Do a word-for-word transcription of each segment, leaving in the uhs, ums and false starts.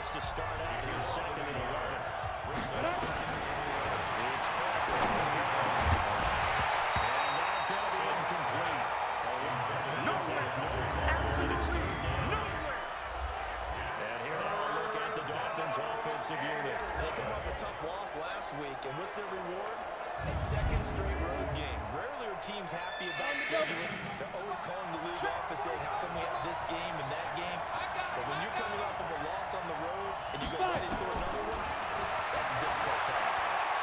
chance to start out his second and eleven. It's far. And that's going to be incomplete. Nowhere. Nowhere. And here now a look at the Dolphins' offensive unit. They came off a tough loss last week, and what's their reward? A second straight road game. Rarely are teams happy about scheduling. They're always calling the league office saying, how come we have this game and that game? But when you're coming off of a loss on the road and you go right into another one, that's a difficult task.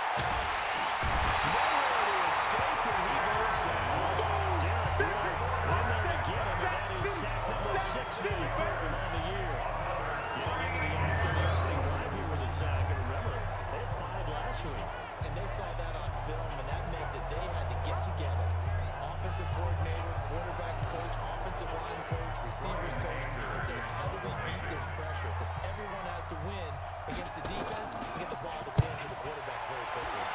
Nowhere to escape, and he goes down. Derek Wolfe in there to get him, and that is sack number sixty for him on the year. Getting into the act of the opening drive here with a sack. And remember, they had five last week. And they saw that on film, and that meant that they had to get together. Offensive coordinator, quarterbacks coach, offensive line coach, receivers coach, and say, how do we beat this pressure? Because everyone has to win against the defense and get the ball to the hands of the quarterback very quickly.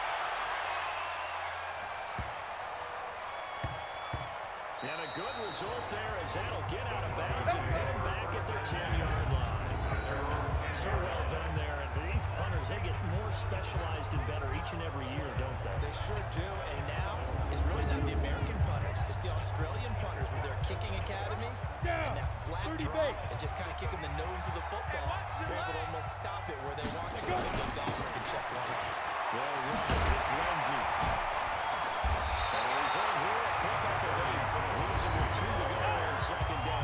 And a good result there as that'll get out of bounds and put them back at their ten-yard line. So well done there. And these punters, they get more specialized and better each and every year, don't they? They sure do. And now it's really not the American punters. It's the Australian punters with their kicking academies and that flat drop and just kind of kicking the nose of the football. They're able to almost stop it where they want to. And the golfer can check one out. Well, right. It's Lindsey. And he's in here. Pick up the lead. Losing with two to go on second down.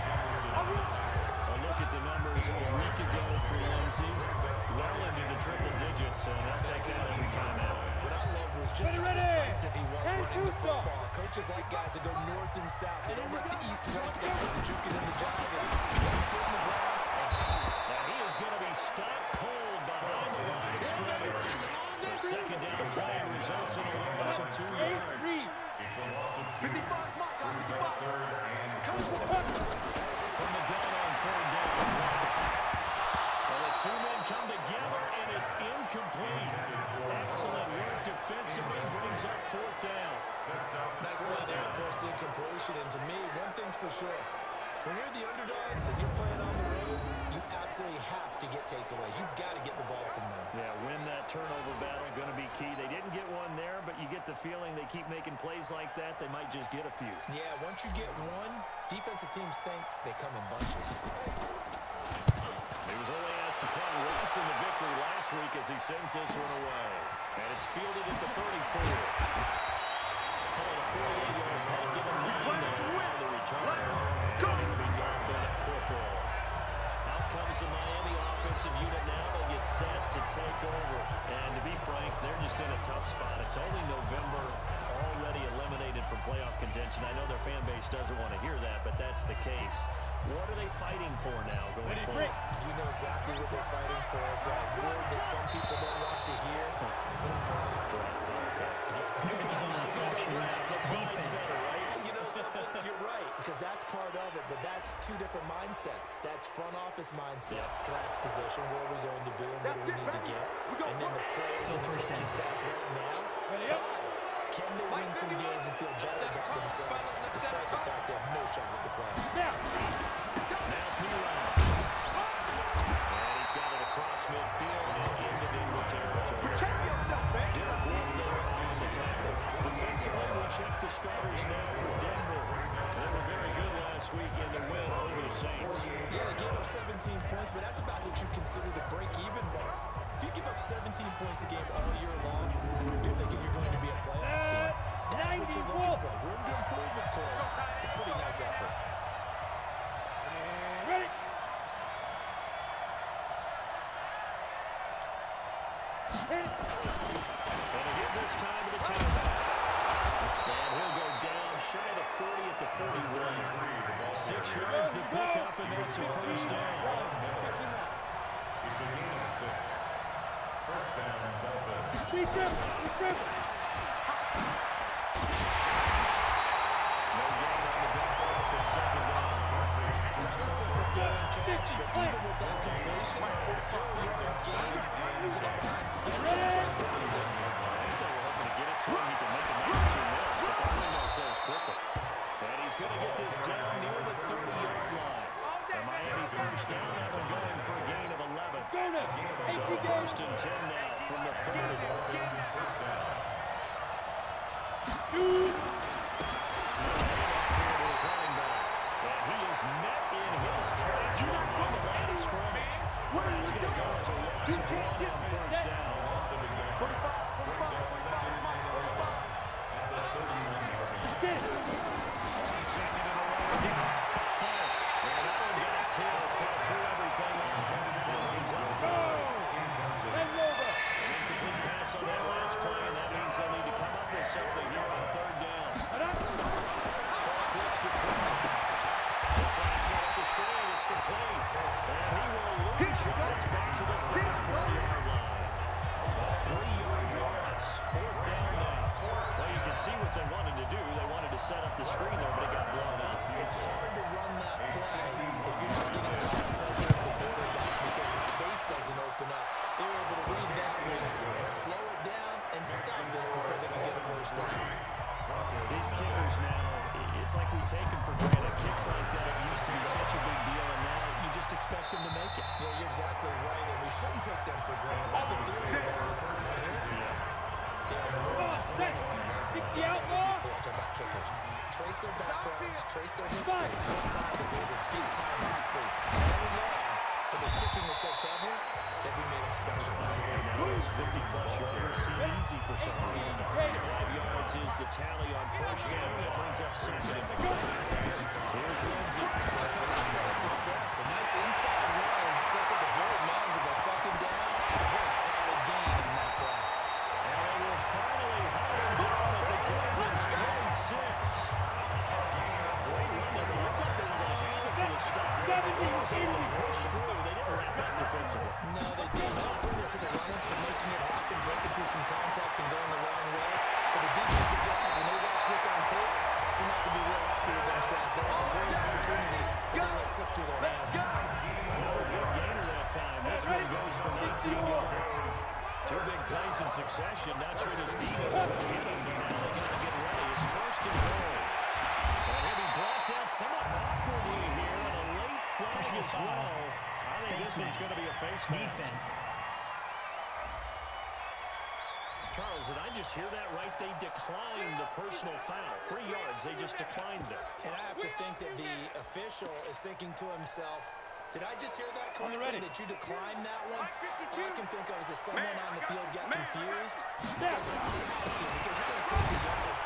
A look at the numbers a week ago for Lindsey. Well into the triple digits, and they'll take that every time out. What I loved was just how decisive he was running the football. Coaches like guys that go north and south. They don't like the east-west guys that juke it in the jive and one foot in the ground. Now he is going to be stopped cold behind the line of scrimmage. The second down play results in a loss of two yards. From the gun on third down. Well, the two men come together, and it's incomplete. Excellent work defensively, brings up fourth down. Nice play there for the incompletion. And to me, one thing's for sure. When you're the underdogs and you're playing on the road, you absolutely have to get takeaways. You've got to get the ball from them. Yeah, win that turnover battle, going to be key. They didn't get one there, but you get the feeling they keep making plays like that, they might just get a few. Yeah, once you get one, defensive teams think they come in bunches. He was only asked to play once in the victory last week as he sends this one away. And it's fielded at the thirty-four. Oh, the forty-eight-yard ball given nine on the return. Go! Be Dolphin football. Out comes the Miami offensive unit now. They get set to take over. And to be frank, they're just in a tough spot. It's only November, already eliminated from playoff contention. I know their fan base doesn't want to hear that, but that's the case. What are they fighting for now going forward? You know exactly what they're fighting for. It's that word that some people don't want to hear. But it's pride. Neutral zone infraction. Defense. You know something? You're right, because that's part of it, but that's two different mindsets. That's front office mindset, draft position, where are we going to be and what do we need to get? And then the players Still first down. staff right now, pride. Can they win some games and feel better about themselves despite the fact they have no shot at the playoffs? Now P-Line. And he's got it across midfield and into the territory. Protect yourself, man. Derek Wolfe there on the tackle. Defensively, we check the starters now for Denver. They were very good last week in the win over the Saints. Yeah, they gave up seventeen points, but that's about what you consider the break-even mark. If you give up seventeen points a game all year long, you're thinking you're going to be a playoff team. That's what you're looking for. Room to improve, of course. A pretty nice effort. Ready? And again this time to the timeout. And he'll go down shy of the forty at the forty-one. Six yards the pickup, and that's a first down. It's a gain of six. First down, Dolphins. Keep him. Keep him. No gain on the dump off at second down. That's a simple throw and catch, but even with that completion, zero yards gained, so they're behind schedule by a distance. I think they were hoping to get it to him. He can make a number two miss, but the window closed quickly. And he's going to get this down near the thirty-yard line. The Miami first down, that one going for a gain of So first and ten now from the thirty. First down. Shoot. And he is met in his tracks on the line of scrimmage. That's going to go as a loss of one on first down. Loss of example. Brings up second and eleven at the thirty-one yard line. Second and eleven. And that one got a tail. It's kind of threw everything on. He's up third. An incomplete pass on that last play, and that means they'll need to come up with something here on third down. Falk looks to throw. They'll try to set up the screen. It's complete. And he will lose yards back to the thirty-four-yard line. Three-yard loss. Fourth down now. Well, you can see what they wanted to do. They wanted to set up the screen there, but it got blown up. It's hard to run that play if you're not getting a lot of pressure on the quarterback because the space doesn't open up. They were able to read that one and slow it down and stop it before they could get a first down. These kickers now, it's like we take them for granted. Kicks like that used to be such a big deal, and now you just expect them to make it. Yeah, you're exactly right, and we shouldn't take them for granted. That's the theory there. Trace their backgrounds, trace their history, they were big-time athletes. But the kicking was so prevalent that we made them specialists. Now those fifty-plus yards seem easy for some reason. Five yards is the tally on first down. That brings up second and three. Here's Lindsey. Success, a nice inside run, sets up a very manageable second down. A very solid game in that play. And they will finally hunt him down at the Dolphins twenty-six. Great run there. It looked like they were going to have it for the stop. They was able to push through. They didn't wrap up defensively. No, they did not put it to the runner for making it happen, breaking through some contact and going the wrong way. For the defensive guy, when they watch this on tape, they're not going to be real happy with themselves. They have a great opportunity, but they let it slip through their hands. Another big gainer that time. This one goes for eighteen yards. Two big plays in succession. Not sure this defense will get him, but now they got to get ready. It's first and goal. And he'll be brought down somewhat awkwardly here on a late flash as well. I think this one's going to be a face mask. Defense. Charles, did I just hear that right? They declined the personal foul. Three yards, they just declined it. And I have to think that the official is thinking to himself, did I just hear that correctly, that you declined that one? All I can think of is that someone on the field got confused. Because you have to, because you're going to take the yards.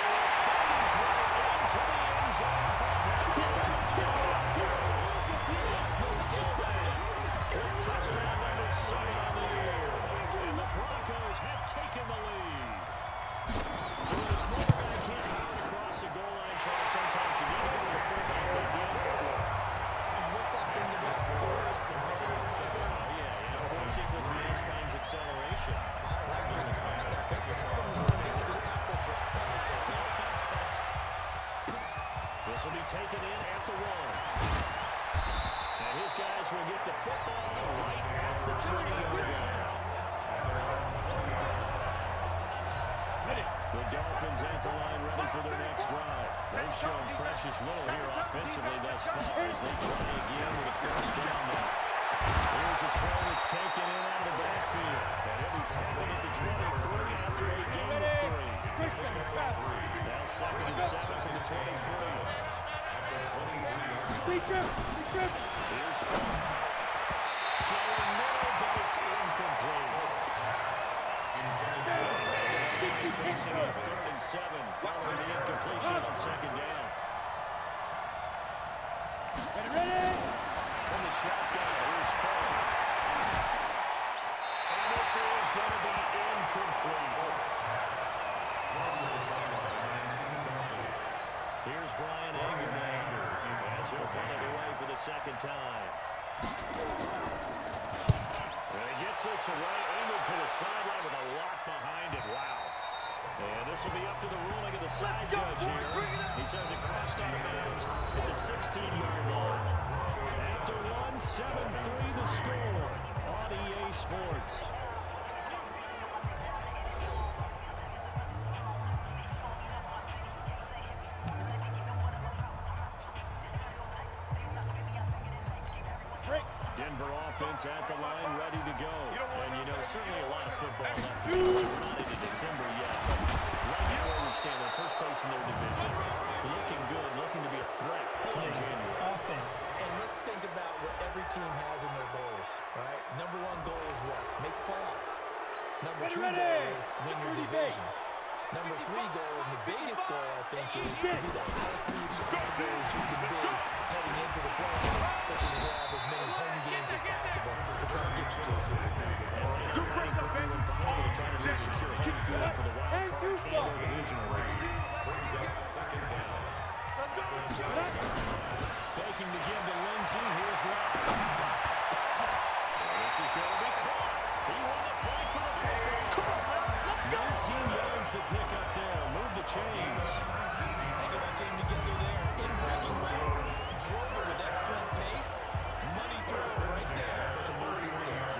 Touchdown number seven on the year. And the Broncos have taken the lead. When the small guy can't hop across the goal line, Charles, sometimes you need to go to the fullback to deal with it. What's that thing about force and mass? Is that? Oh, yeah, yeah. Force equals mass times acceleration. That's big time stuff. That's, that's from the same thing the apple dropped on his head. This will be taken in at the one. And his guys will get the football right at the twenty-yard line. The Dolphins at the line ready for their next drive. They've shown precious little here offensively thus far as they try again with a first down now. Here's a throw that's taken in out of the backfield. And he'll be tackled at the twenty-three after a gain of three. Now second and seven from the twenty-three. Here's Falk. Throwing middle, but it's incomplete. Facing a third and seven following the incompletion on second down. From the shotgun, here's Falk. And this is going to be incomplete. Here's Brian Ingram as he'll punt it away for the second time. And he gets this away, angled for the sideline with a lock behind it. Wow. And this will be up to the ruling of the side judge here. He says it crossed out of bounds at the sixteen-yard line. After one, seven three the score on E A Sports. Denver offense at the line, ready to go. And, you know, certainly a lot of football left to go. We're not into December yet, but right now where we stand, we're first place in their division. Looking good, looking to be a threat come January. Offense. And let's think about what every team has in their goals, right? Number one goal is what? Make the playoffs. Number two goal is win your division. Number three goal, and the biggest goal, I think, is to be the highest seed possible that you can be heading into the playoffs, such as you have as many home games as possible to try to get you to the Super Bowl. And they're fighting for every impossible to try to make secure home field for the wild card and their divisional round. Brings up second down. Faking to give to Lindsey. Here's Lott. This is going to be caught. He won the fight for the Packers. nineteen yards to pick up there. Move the chains. Think about getting together there in breaking route. Drove it with excellent pace. Money throw right there to move the sticks.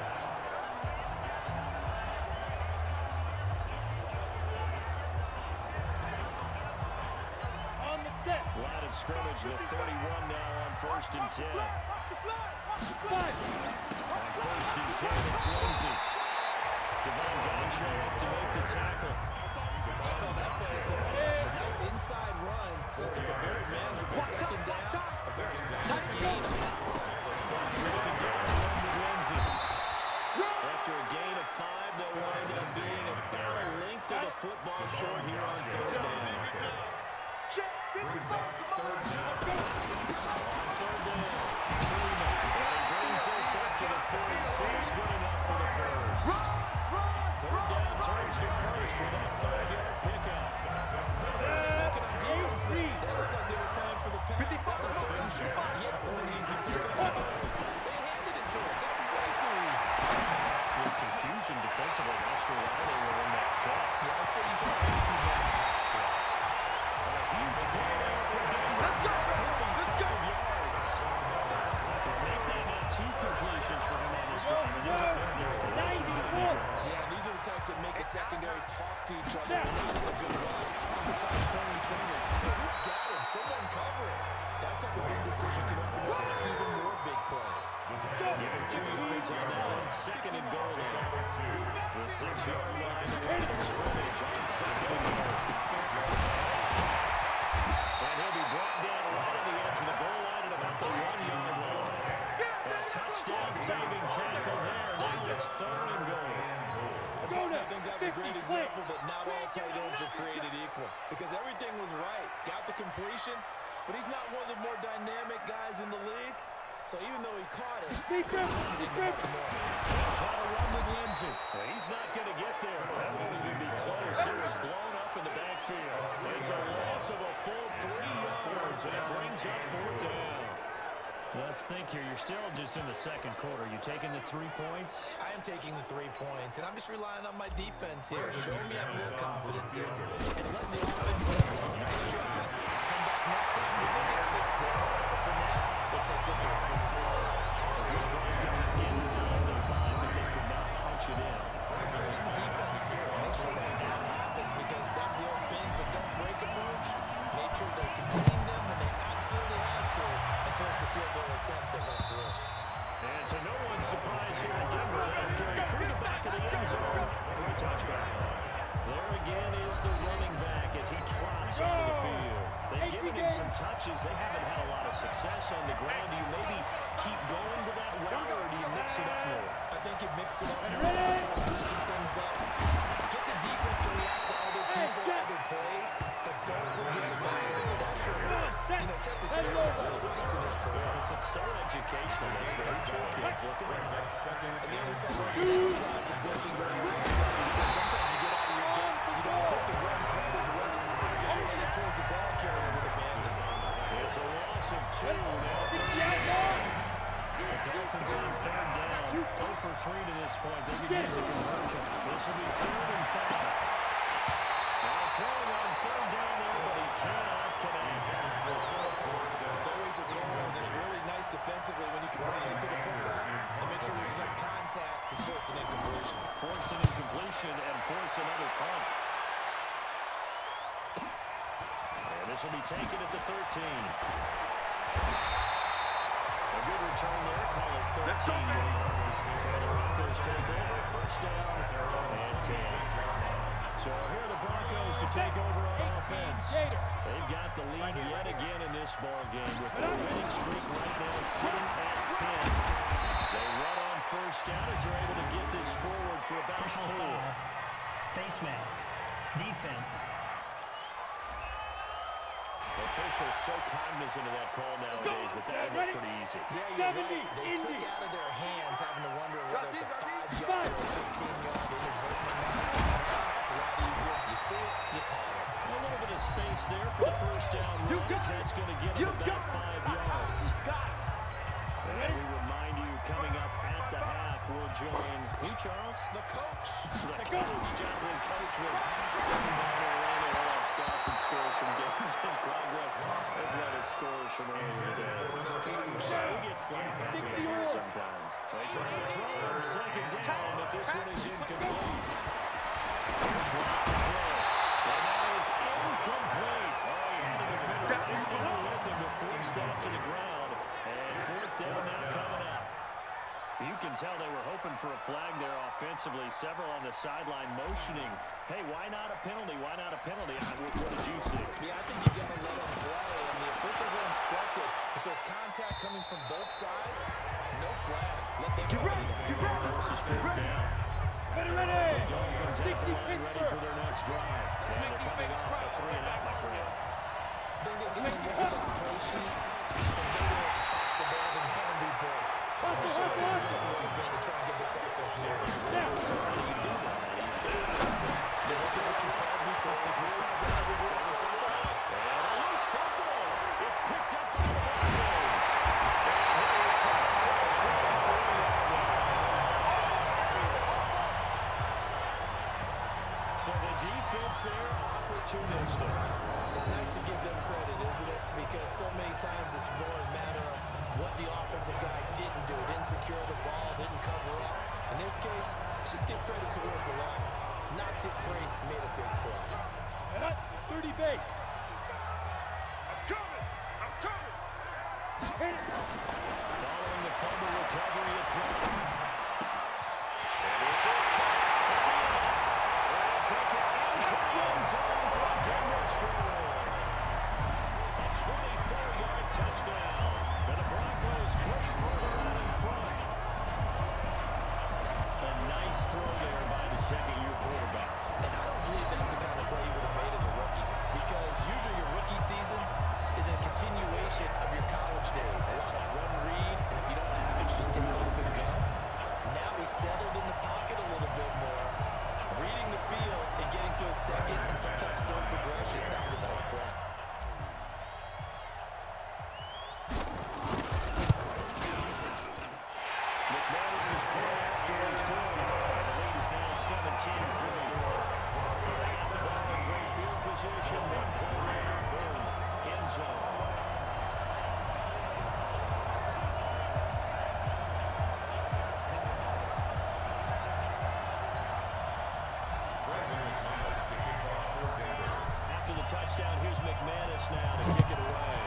Line of scrimmage, the thirty-one now on first and ten. On first and ten, it's Lindsey. Devon Gaucher up to make the tackle. I call that play a success. A nice inside run sets up a very manageable second down. A very solid gain. Second down, run with Lindsey. After a gain of five, they'll wind up being about a length of the football short here on third down. Brings up third down. On third down, Freeman. And brings us up to the forty-six. Good enough for the first. Third down turns to first with a five-yard pickup. Looking on defense, they looked like they were playing for the pass. That was third and short. Yeah, it was an easy pickup because they handed it to him. That was way too easy. Absolute confusion defensively. Not sure why they were in that set. Yeah, I'd say you try to keep him in that set. A huge play there for Denver. thirty-five yards. Make that now two completions for him on this drive. And these are ordinary completions that he gets. Yeah, these are the types that make a secondary talk to each other. Not a good run. Oftentimes pointing finger. Hey, who's got him? Someone cover it. That type of indecision can open up even more big plays. Give him two yards on that one. Second and goal there. The six-yard line. Line of scrimmage on second and goal. And he'll be brought down right on the edge of the goal line at about the one-yard line. A touchdown-saving tackle there. Now it's third and goal. I think that's a great example that not all tight ends are created equal. Because everything was right. Got the completion, but he's not one of the more dynamic guys in the league. So even though he caught it, he couldn't turn it into much more. They'll try to run with Lindsey. Well, he's not going to get there. That won't even be close. It was blown up in the backfield. It's a loss of a full three yards, and it brings up fourth down. Let's think here. You're still just in the second quarter. You taking the three points? I am taking the three points, and I'm just relying on my defense here. Show me I have a little confidence in them, and let the offense know. Nice drive. Come back next time. We're going to get six there. But for now, we'll take the three. A good drive gets it inside the five, but they could not punch it in. I'm credit the defense, too. Make sure that that happens, because that's the old bend but don't break approach. Made sure they contained them when they absolutely had to, and forced the field goal attempt that went through. And to no one's surprise here in Denver, they'll carry through the back of the end zone for a touchback. There again is the running back as he trots onto the field. They've given him some touches. They haven't had a lot of success on the ground. Do you maybe keep going to that route, or do you mix it up more? I think you mix it up more, try to loosen things up. Get the defense to react to other people, other plays, but don't forget about that short pass. You know, Secretary has twice in his career. It's so educational. That's very true. Kids looking Brings up second And the and other side three. of the outside to blitzing very well. Because sometimes you get out of your games, you don't hit the run quite as well because you're headed towards the ball carrier with abandon. It's a loss of two now. The Dolphins on third down. oh for three to this point. They could use a conversion. This will be third and five. Now throwing on third down there, but he cannot connect. It's always a goal, and it's really nice defensively when you can rally to the football and make sure there's enough contact to force an incompletion. Force an incompletion and force another punt. And this will be taken at the thirteen. A good return there. Call it thirteen yards. And the Broncos take over. First down and ten. So here are the Broncos to take over on offense. They've got the lead yet again in this ball game with the winning streak right now sitting at ten. They run on first down as they're able to get this forward for about Personal four. foul. Face mask. Defense. Officials so cognizant of that call nowadays, but that looked pretty easy. Yeah, you're right. They took out of their hands having to wonder whether it's a five-yard or fifteen-yard inadvertent. It's a lot easier. You see it, you call it. A little bit of space there for the first down run. That's going to get them about five yards. And we remind you, coming up at the half, we'll join who, Charles? The coach. The coach, Jonathan Coachman, stepping down there around all our stats and scores from games in progress, as well as scores from earlier today. We get slapped back in here sometimes. They try to throw on second down, but this one is incomplete. Here's Locke to throw. And that is incomplete. Oh, he had a defender right there with him to force that to the ground. And fourth down now coming up. You can tell they were hoping for a flag there offensively. Several on the sideline motioning. Hey, why not a penalty? Why not a penalty? What, what did you see? Yeah, I think you got to let them play, and the officials are instructed. If there's contact coming from both sides, no flag. Let them Get play. ready, get ready, Forces get fourth ready. down. Ready, ready. Dolphins at the line, ready for their next drive. And they're coming off a three and out, my friend. Then they get to look at the play sheet, and they're going to spot the ball and come and do play. Hustle, hustle, hustle. To try and get this offense moving. Now. They're looking at your card before they realize it hasn't worked so far. And a loose football. It's picked up by the Broncos. And it's a touchdown for the So the defense there, opportunistic. It's nice to give them credit, isn't it? Because so many times it's more a matter of what the offensive guy didn't do. Didn't secure the ball, didn't cover up. In this case, just give credit to where it belongs. Knocked it free, made a big play. And up, thirty base. I'm coming. I'm coming. Hit it. Following the fumble recovery, it's Locke. And this is They'll take it into the end zone for a Denver score. A twenty-four-yard touchdown. And the Broncos push further out in front. A nice throw there by the second-year quarterback. And I don't believe that was the kind of play you would have made as a rookie. Because usually your rookie season is a continuation of your college days. A lot of one read, and if you don't have it, you just take off and go. Now he's settled in the pocket a little bit more, reading the field and getting to a second and sometimes third progression. That was a nice play. McManus is pulling after his goal. The lead is now seventeen three. At the ball in great field position. One play there. Boom. End zone. After the touchdown, here's McManus now to kick it away.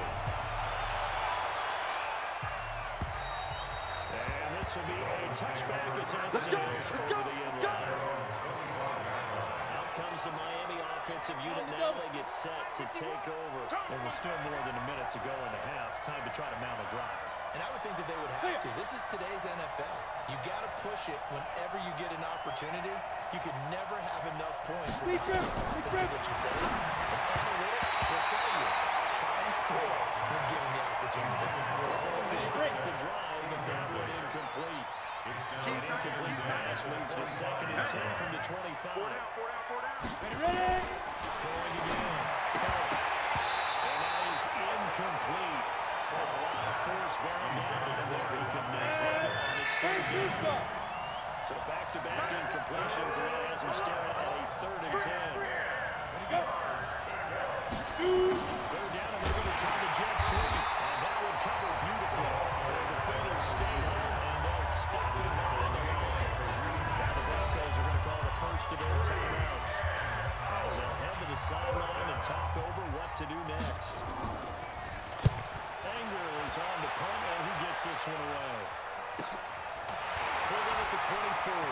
And this will be a touchback as that Let's go, sails let's over go, the end go. line. Out comes the Miami offensive unit. Now they get set to take over. And with still more than a minute to go in the half, time to try to mount a drive. And I would think that they would have to. This is today's N F L. You got to push it whenever you get an opportunity. You could never have enough points with the offenses that you face. And analytics will tell you, try and score when given the opportunity. They straight the drive, but that one incomplete. An incomplete pass leads to second and ten from the twenty-five. Four down, four down, four down. Ready, ready. Throwing again. Throw. And that is incomplete. A lot of force bearing down on there. He can make it. It's third down. So back-to-back incompletions, and that has him staring at a third and ten. Third down, and they're going to try the jet sweep. And that would cover beautifully. The defenders stay home, and they'll stop him behind the line. Now the Broncos are going to call the first of their timeouts as they'll head to the sideline and talk over what to do next. Anger is on the punt, and who gets this twenty-four.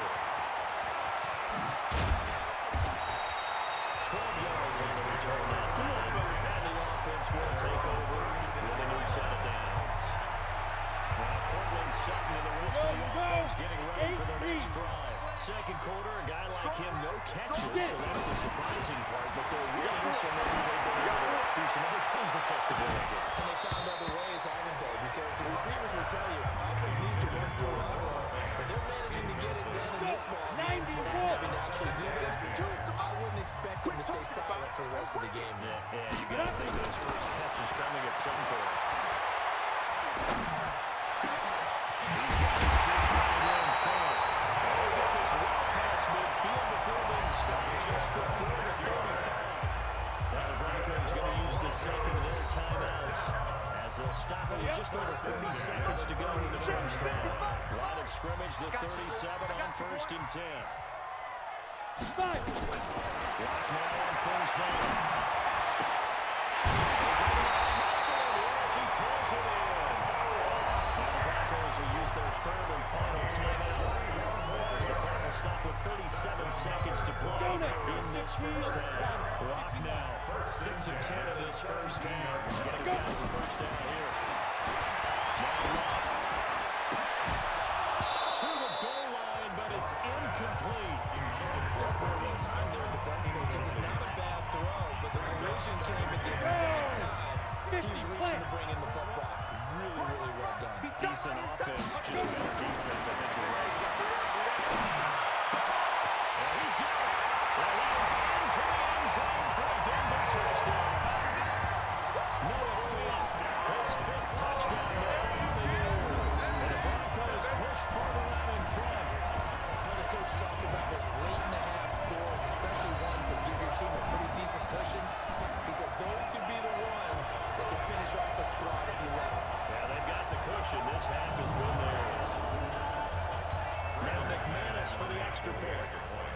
twelve yards on the return that time. And the offense will take over with a new set of downs. Now Cortland Sutton and the rest of the offense getting ready for their next drive. Second quarter, a guy like him, no catches, so that's the surprising part. But they're winning, so maybe they've been able to do some other things effectively. And they found other ways, haven't they? Because the receivers will tell you, offense needs to work through us. But they're managing to get it done in this ball game. Having to actually do that, I wouldn't expect them to stay silent for the rest of the game. Yeah, yeah, you got to think those first catches coming at some point. These guys big time in front. Oh, get this well past midfield before being stopped just before the thirty-five. Now the Broncos going to use the second of their timeouts as they'll stop it with just over thirty seconds to go in the first half. Line of scrimmage, the thirty-seven on first and ten. Lock now on first down. He calls it in. Now the Broncos will use their third and final timeout as the clock will stop with thirty-seven seconds to play in this first half. Rock now, six of ten in this first half. He's getting guys a first down here. Now Rock to the goal line, but it's incomplete. That's very well timed there defensively because it's not a bad throw, but the collision came against that time. He's reaching to bring in the football. Really, really well done. Decent offense, just better defense. I think you're right. Well, he's got it. Well, he's into the end zone for a Denver touchdown. Noah Fant, his fifth touchdown now on the year. And the Broncos push further out in front. How the coach talk about those late in the half scores, especially ones that give your team a pretty decent cushion. He said those could be the ones that can finish off a squad if you let them. Yeah, they've got the cushion. This half has been theirs. Now McManus for the extra point.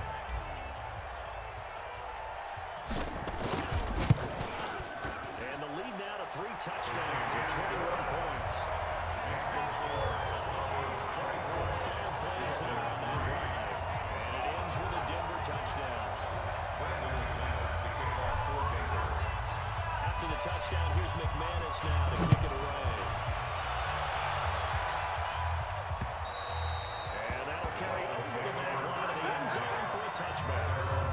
And the lead now to three touchdowns and twenty-one points. Five plays in on that drive. And it ends with a Denver touchdown. After the touchdown, here's McManus now to kick it away. And that'll carry over the back line of the end zone for a touchback.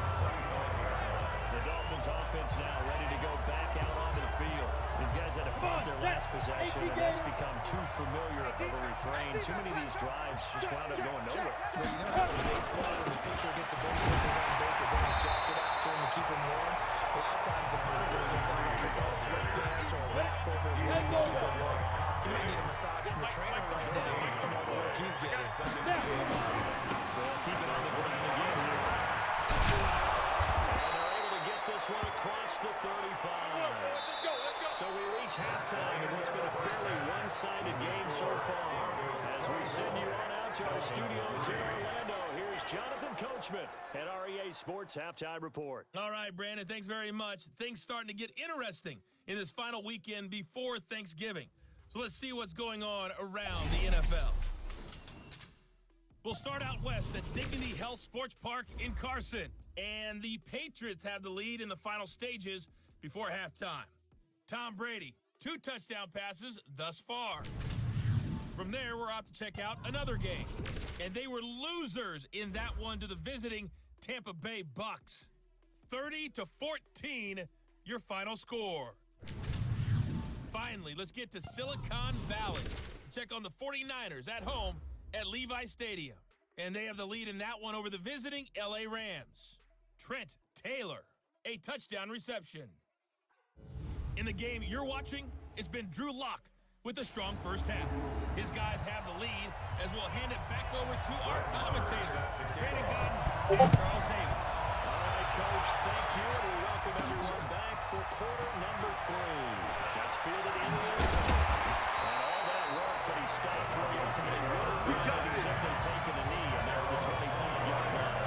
The Dolphins offense now ready to go back out onto the field. These guys had to punt their last possession, and that's become too familiar of a refrain. Too many of these drives just wound up going nowhere. Well, you know how in baseball, when the pitcher gets a base hit on base, they bring his jacket out to him to keep him warm. A lot of times the players and someone puts on sweatpants or a wrap over his leg to keep him warm. You may need a massage from the trainer right now from all the work he's getting. Well, keep it on the ground again here. And they're able to get this one across the thirty-five. So we reach halftime in what's been a fairly one-sided game so far. As we send you on out to our studios in Orlando, here's Jonathan Coachman at R E A Sports Halftime Report. All right, Brandon, thanks very much. Things starting to get interesting in this final weekend before Thanksgiving. So let's see what's going on around the N F L. We'll start out west at Dignity Health Sports Park in Carson. And the Patriots have the lead in the final stages before halftime. Tom Brady, two touchdown passes thus far. From there, we're off to check out another game. And they were losers in that one to the visiting Tampa Bay Bucks. thirty to fourteen, your final score. Finally, let's get to Silicon Valley to check on the forty-niners at home at Levi Stadium. And they have the lead in that one over the visiting L A Rams. Trent Taylor, a touchdown reception. In the game you're watching, it's been Drew Lock with a strong first half. His guys have the lead as we'll hand it back over to our commentators, Brandon Gaudin and Charles Davis. All right, Coach, thank you. And we welcome everyone back for quarter number three. That's fielded in the end zone. And all that work, but he stopped where he ultimately would have. He's simply taken a knee, and that's the twenty-five-yard line.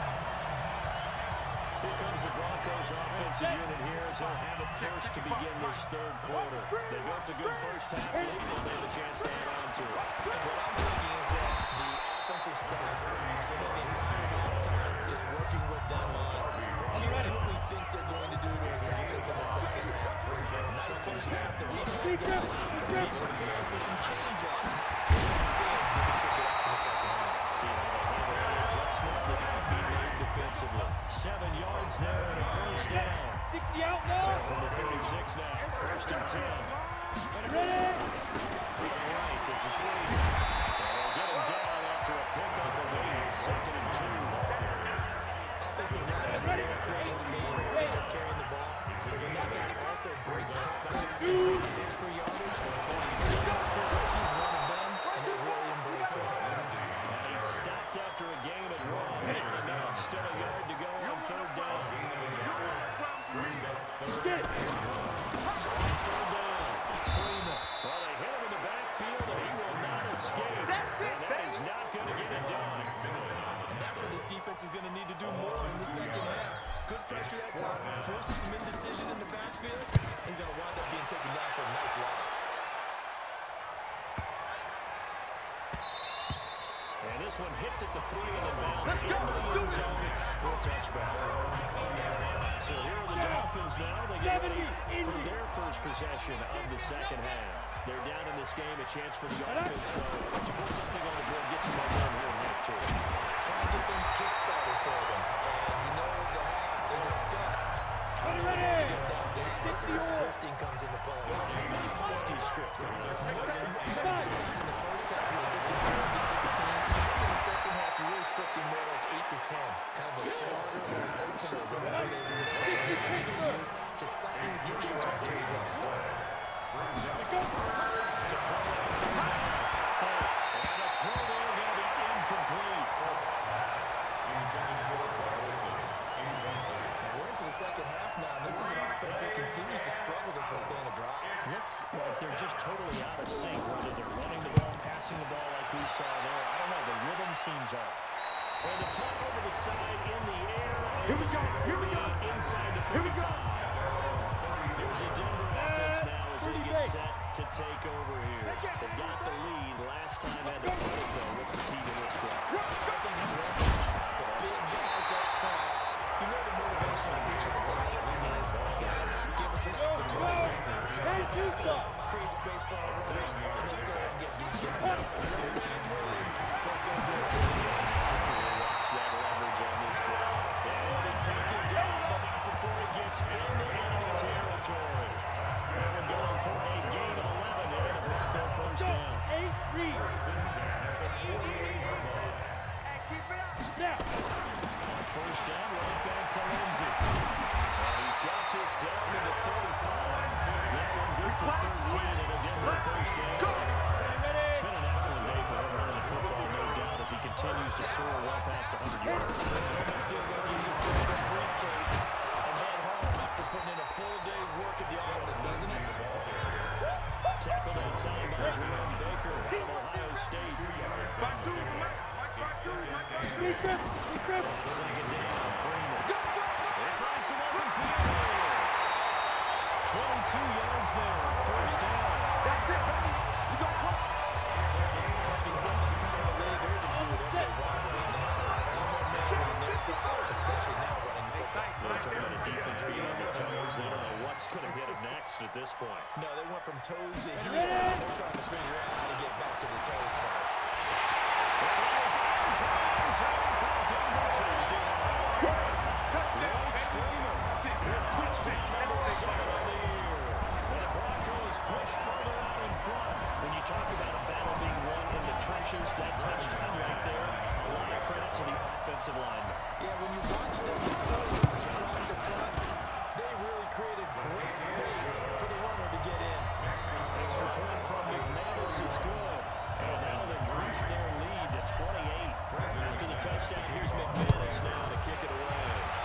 Here comes the Broncos offensive unit here as they'll have it first to begin this third quarter. They built a good first half lead, and they have a chance to hang on to it. And what I'm thinking is that the defensive staff spend the entire halftime just working with them on here's what we think they're going to do to attack us in the second half. Nice first half that we had going. We're prepared for some change-ups. Let's see if we can kick it off in the second half. See how they handle the adjustments that have been made defensively. Seven yards there and a first down. sixty out So now. from the thirty-six now, first and ten. Ready? All right, this is Lee. They'll get him down after a pickup of eight, second and two. Offensive line there creating space for guys carrying the ball. But when that guy also breaks tackles, digs for yardage, goes for it like he's one of them, and they really embrace him. And he's stopped after a gain of one. Not enough. Still a yard to go on third down. Get. Third down. Freeman. Well, they hit him in the backfield, and he will not escape. And that is not going to get it done. And that's what this defense is going to need to do more in the second half. Good pressure that time, forces some indecision in the backfield. He's going to wind up being taken down for a nice loss. And this one hits at the three and then bounds into the end zone for a touchback. So here are the Dolphins now. They get ready for their first possession of the second half. They're down in this game, a chance for the offense to put something on the board, get some momentum here in half two. Try to get things kick-started for them. And you know the half, they discussed trying to get that down. This is where scripting comes into play. Posty script. Most of the time in the first half, you're scripting twelve to sixteen. In the second half, you're really scripting more like eight to ten. Kind of a starter or an opener, whatever they would use. Just something to get you off to a good start. And the throw there going to be incomplete. We're into the second half now, and this is an offense that continues to struggle to sustain a drive. Looks like they're just totally out of sync, whether they're running the ball, passing the ball like we saw there. I don't know, the rhythm seems off. And the punt over the side in the air. Here we go, here we go. Inside the Here we go. Here's the Denver offense now as they get set to take over here. They've got the lead. Last time had to punt it, though. What's the key to this drive? I think it's leverage. The big guys up front. You know the motivational speech on the sideline is, guys, give us an opportunity to create space for our runners, and let's go ahead and get these guys. Let's go do it. Watch that leverage on this drive. And they take it down, but not before it gets into enemy territory. They were going for a gain of eleven there to drop their first down. Eight reads. Now. On first down, right back to Lindsey. And he's got this down to the thirty-five. That one good for thirteen, and a Denver first down. It's been an excellent day for him running the football, no doubt, as he continues to soar well past one hundred yards. It almost feels like you just grab a briefcase and head home after putting in a full day's work at the office, doesn't it? Tackled that time by Jerome Baker out of Ohio State. Secret, secret. Second down, Freeman. They find some open field. twenty-two yards there, first down. That's it, baby. You got one. Having been that kind of a league, they're going to do whatever they want right now. No more man on their side, especially now running the football. They're talking about a defense being on their toes. They don't know what's going to hit them next at this point. No, they went from toes to heels, and they're trying to figure out how to get back to the toes part. When you talk about a battle being won in the trenches, that touchdown right there, a lot of credit to the offensive lineman. Yeah, when you watch them surge across the front, they really created great space for the runner to get in. Extra point from McManus is good. And now they've increased their lead to twenty-eight. After the touchdown, here's McManus now to kick it away.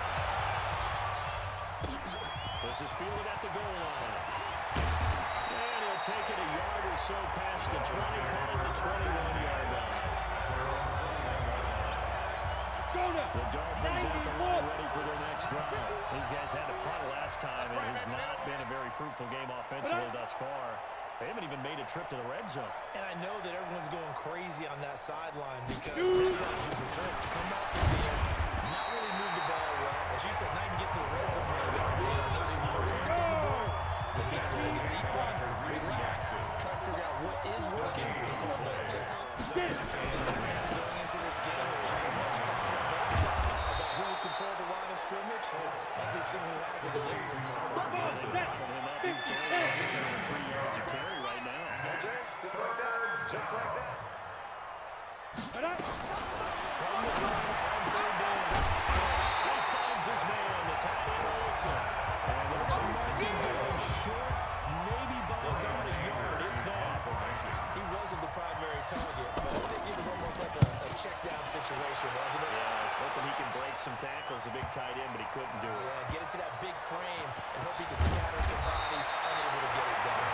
This is fielded at the goal line. And he'll take it a yard or so past the twenty, call it the twenty-one-yard line. The Dolphins have to line ready for their next drive. These guys had to punt last time. It has not been a very fruitful game offensively thus far. They haven't even made a trip to the red zone. And I know that everyone's going crazy on that sideline because sometimes you deserve to come back in the air, not really move the ball well. As you said, not even get to the red zone. You know, not even put points on the board. Then you got to just take a deep breath, relax, try to figure out what is working, and call it like that. As I mentioned going into this game, there was so much talk on both sides about who would control the line of scrimmage. Like we've seen who has it in this one so far. Three yards of carry right now. Okay, just like that. Just like that. From the ground on third down. He finds his man, the tight end Olsen. And the run marking down short, maybe by about a yard, if that. He wasn't the primary target, but I think it was almost like a, a check down situation, wasn't it? Yeah, hoping he can break some tackles, a big tight end, but he couldn't do it. Yeah, get into that big frame and hope he can scatter some bodies, unable to get it done.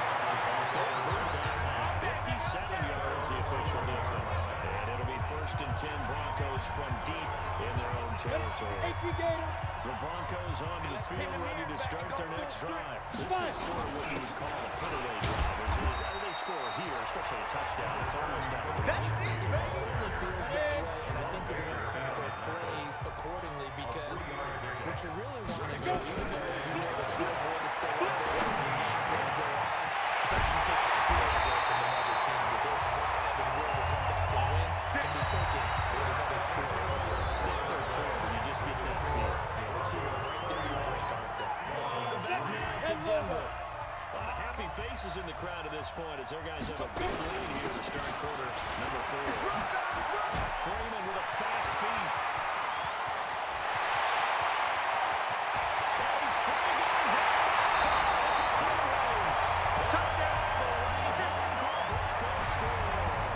fifty-seven yards, the official distance. And it'll be first and ten Broncos from deep in their own territory. The Broncos onto the field, ready to start their next drive. This is sort of what you would call a put-away drive. As they score here, especially a touchdown, it's almost out of reach. It certainly feels that way, and I think they're going to call their plays accordingly because what you really want to do, even though you know the scoreboard is still out there and the game's going to go on, I think you can take the spirit away from another team. That their drive and will to come back and win can be taken with another score. Stay third quarter, you just get that feel. Yeah, the team is right there to break, aren't they? Back now to Denver. A lot of happy faces in the crowd at this point as their guys have a big lead here to start quarter number four. Freeman with a fast feed. That is Freeman. Touchdown. Broncos score.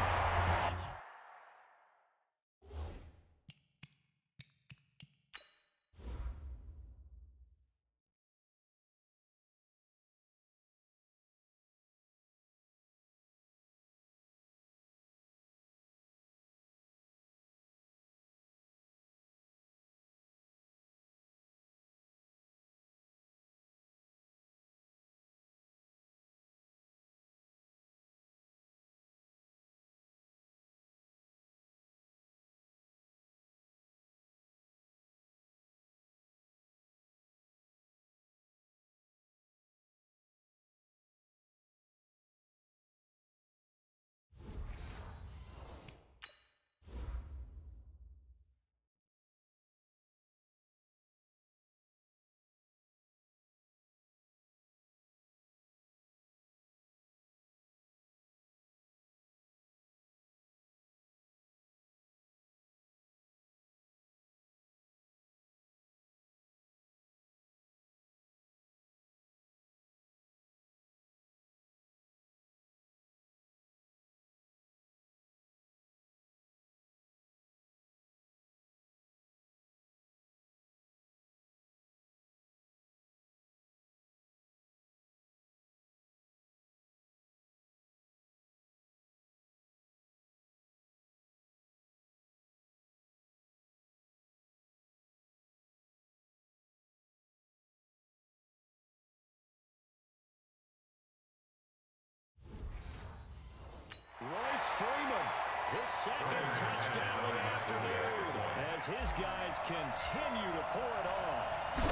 Royce Freeman, his second touchdown of the afternoon as his guys continue to pour it on.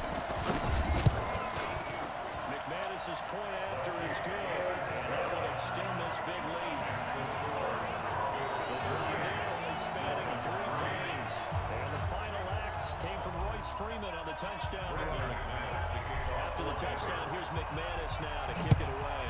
McManus's point after is good, and that will extend this big lead. The drive there only spanning three plays, and the final act came from Royce Freeman on the touchdown run. After the touchdown, here's McManus now to kick it away.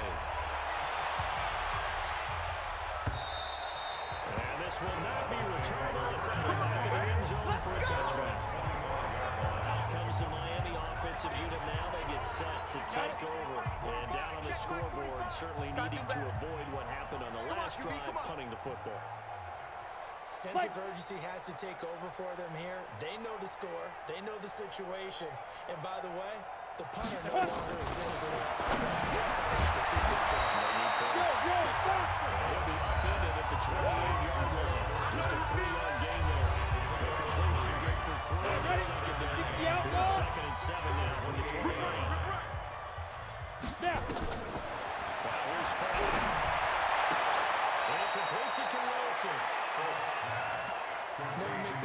This will not be returnable. It's out the back of the end zone for a touchback. Out comes the Miami offensive unit now. They get set to take over. And down on the scoreboard, certainly needing to avoid what happened on the last drive, punting the football. Sense of urgency has to take over for them here. They know the score. They know the situation. And by the way, the punter no longer exists for them. That's how they have to treat this job. He'll be upended at the twenty-eight yard line. Just a three-yard gain there. The completion good for three. The second down. Here's second and seven now from the twenty-nine. Now, here's Freeman.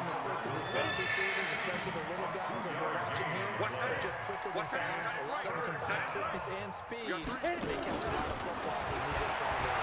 mistake that the center receivers, especially the little guys that we're watching here, are just quicker than fast. A lot of them combine quickness and speed. They catch a lot of footballs, as we just saw there.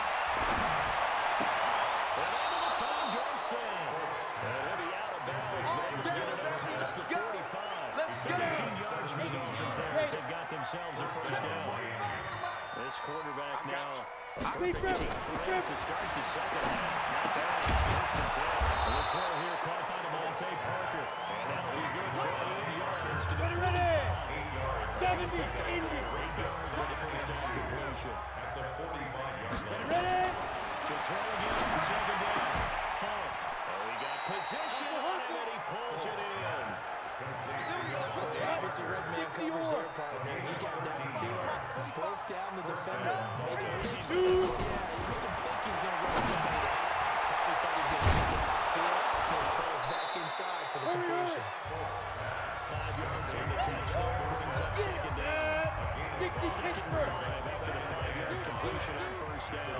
And into the five, Dorsey. And heavy out of bounds, maybe to get it out past the forty-five. seventeen yards for the Dolphins there as they've got themselves a first down. This quarterback now perfect to start the second half. Not bad. First and ten. And the throw here caught by Devontae Parker. And that'll be good for eight yards to the forty-five. seventy, eighty. eight yards on the first down completion. At the forty-five yard line. Ready? To throw again on second down. Funk. Oh, he got position on it, and he pulls it in. They obviously red man covers their partner. He got downfield, broke down the defender. Maybe pitched it. Yeah, you didn't think he was going to run down that. Probably thought he was going to take it downfield. And he throws back inside for the completion. Five yards on the catch there. Brings up second down. Second and five after the five-yard completion on first down.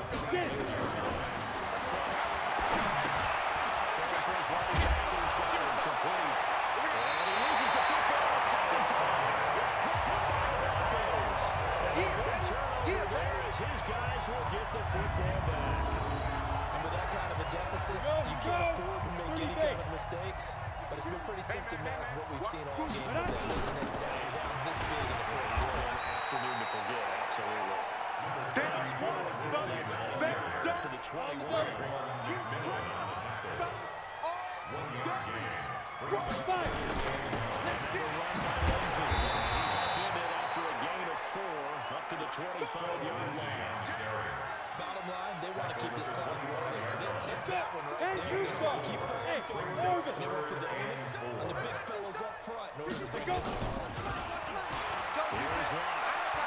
First right tackler's got it complete. And he loses the football a second time. It's picked up by the Broncos. And one turnover there as his guys will get the football back. And with that kind of a deficit, you can't afford to make any kind of mistakes. But it's been pretty symptomatic of what we've seen all game with them, isn't it? Down, down this big in the fourth quarter. Afternoon to forget, absolutely. Fast forward for the to the twenty-one. Five. He's upended after a gain of four up to the twenty-five yard line. Bottom line, they want to keep this clock rolling, so they'll take that one right And there. They juice want ball. to keep Hey, throwing throws, Morgan. and they won't put the onus on the big fellas up front in order to bring this one home. Here's Lott.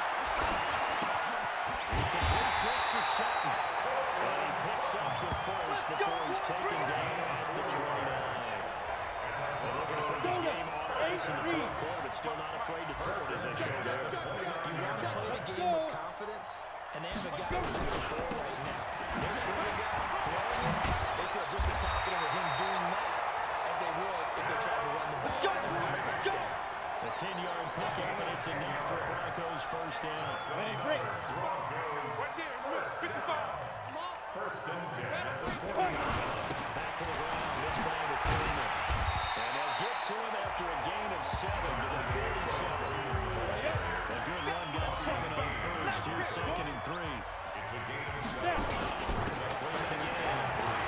He completes this to Sutton. And he picks up the first before he's taken down at the twenty-nine. They're looking to put this game on ice in the fourth quarter, but still not afraid to throw it as they show there. You want to play the game with confidence, and they have a guy who's in control right now. Their trigger guy throwing it, they feel just as confident with him doing that as they would if they tried to run the ball and run the clock down. A ten-yard pickup, and it's enough for Broncos first down. Ready, break. Right there, look, fifty-five. First and ten. Back to the ground, this time with Freeman. And they'll get to him after a gain of seven to the forty-seven. A good run got seven on first. Here's second and three. It's a gain of Snap. Freeman again.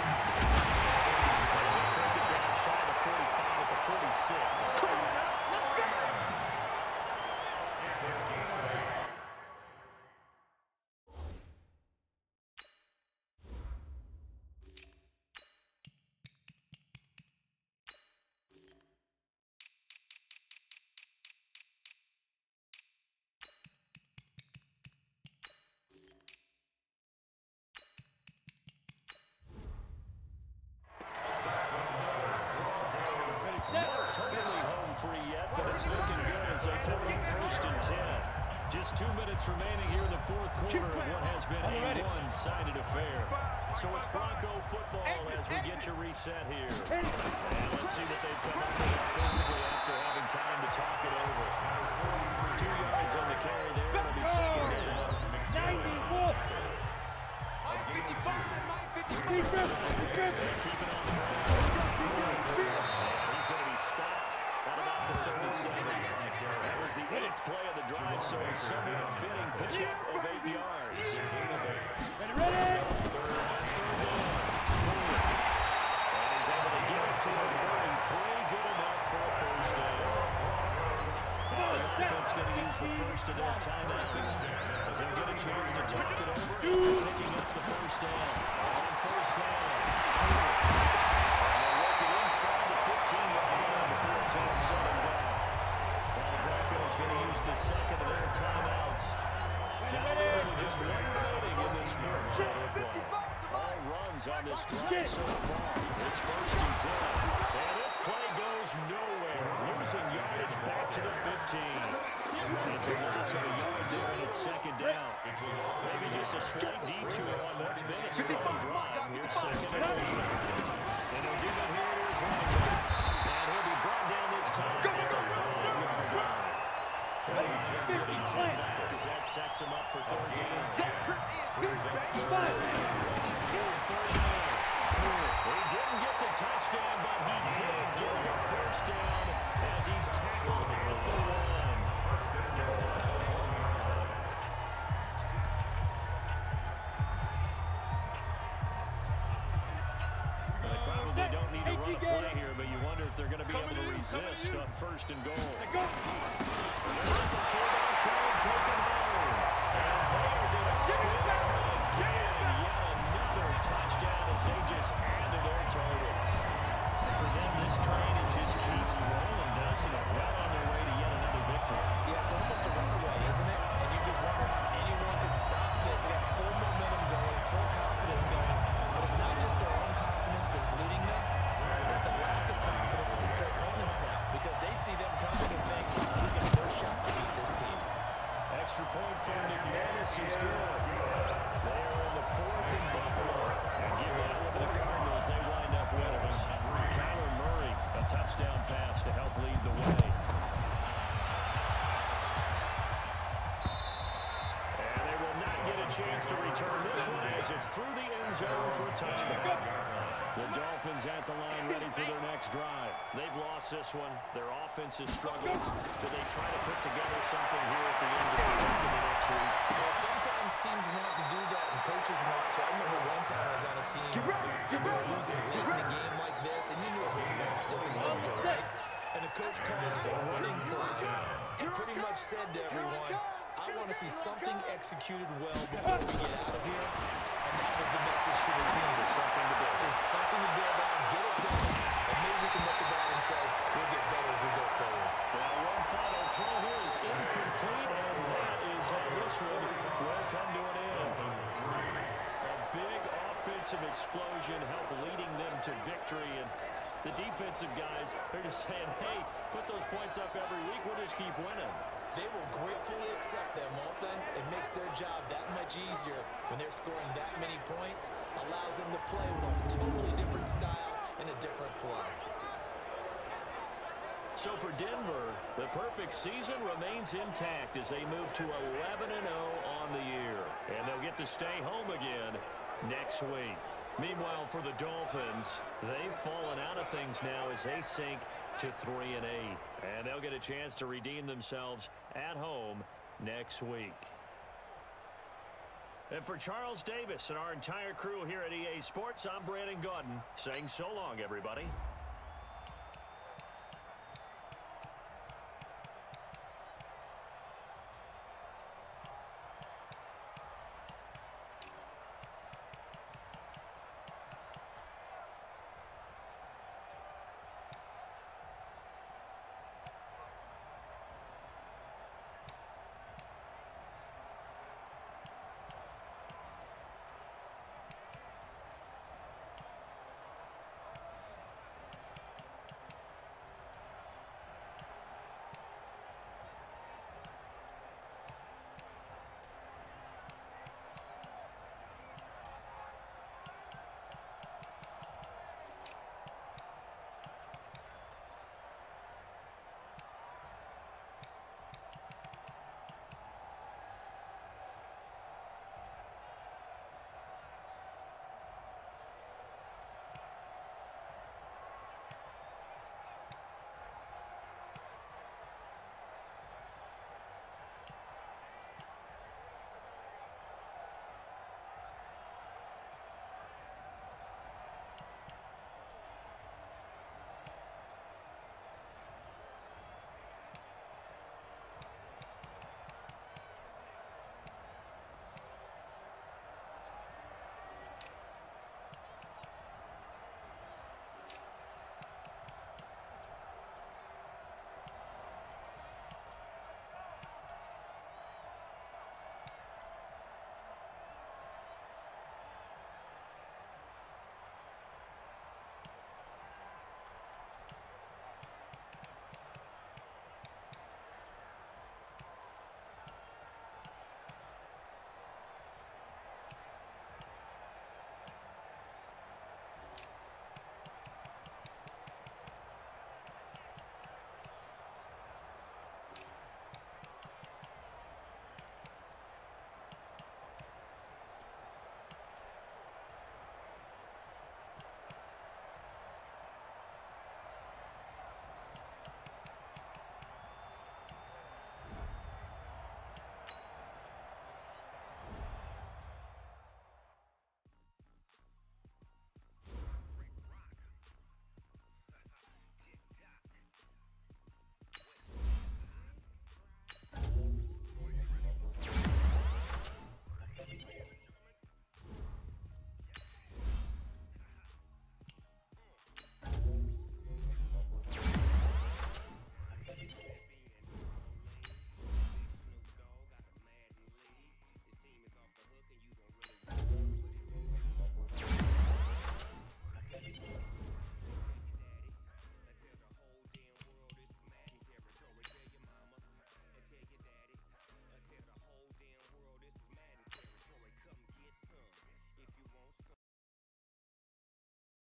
Take it down shy of the forty-five at the forty-six. It's a gain of eight. Not totally home free yet, but it's looking good as they put it first and ten. Just two minutes remaining here in the fourth quarter of what has been a one-sided affair. So it's Bronco football as we get your reset here. And let's see what they've come up with offensively after having time to talk it over. Two yards on the carry there. It'll be second down. ninety-four. Defense, defense. Keep it on the ground. He's going to be stopped at about the thirty-seven. That was the eighth play of the drive, so a somewhat fitting pickup of eight yards. Ready, ready. And he's able to get it to the thirty-three. Good enough for a first down. The offense going to use the first of their timeouts as they get a chance to talk it over. Picking up the first down. On first down. And they'll work it inside the fifteen-yard line before it's all said and done. Now the Broncos going to use the second of their timeouts. Now really just one remaining in this fourth quarter. All runs on this drive so far. It's first and ten. And this play goes nowhere. Losing yardage back to the fifteen. It's a loss of a yard there, and it's second down. Maybe just a slight detour on what's been a strong drive. Here's second and eight. And they'll give it here. Here's running back. resist on first and goal. Hey, go. And they're at the fullback trying to take it home. And they are going to Give it back. Give it and back. yet another touchdown as they just add to their totals. And for them, this train, it just keeps rolling, doesn't it? Well on their way to yet another victory. Yeah, it's almost a runaway, isn't it? And you just wonder how anyone could stop this. They got full momentum going, full confidence going. But it's not just their own confidence that's leading them. It's the lack of confidence against their opponents now because they see them coming and think, we got no shot to beat this team. Extra point for McManus is good. They are in the fourth in Buffalo. And give that one to the Cardinals. They wind up winners. Kyler Murray, a touchdown pass to help lead the way. And they will not get a chance to return this one as it's through the end zone for a touchdown. The Dolphins at the line ready for their next drive. They've lost this one. Their offense has struggled. Do they try to put together something here at the end to protect them the next week? Well, sometimes teams want to do that and coaches want to. I remember one time I was on a team and we were losing late in a game like this and you knew it was lost. It was over, right? And the coach called a running play and pretty much said to everyone, I want to see something executed well before we get out of here. And that was the message to the team. Just something to build. Just something to build on, get it done, and maybe we can look at that and say, we'll get better as we go forward. Well, one final throw here is incomplete, and that is how this one will come to an end. A big offensive explosion helped leading them to victory, and the defensive guys, they're just saying, hey, put those points up every week, we'll just keep winning. They will gratefully accept them, won't they? It makes their job that much easier when they're scoring that many points, allows them to play with a totally different style and a different flow. So for Denver, the perfect season remains intact as they move to eleven and oh on the year. And they'll get to stay home again next week. Meanwhile, for the Dolphins, they've fallen out of things now as they sink to three and eight. And they'll get a chance to redeem themselves at home next week. And for Charles Davis and our entire crew here at E A Sports, I'm Brandon Gaudin saying so long, everybody.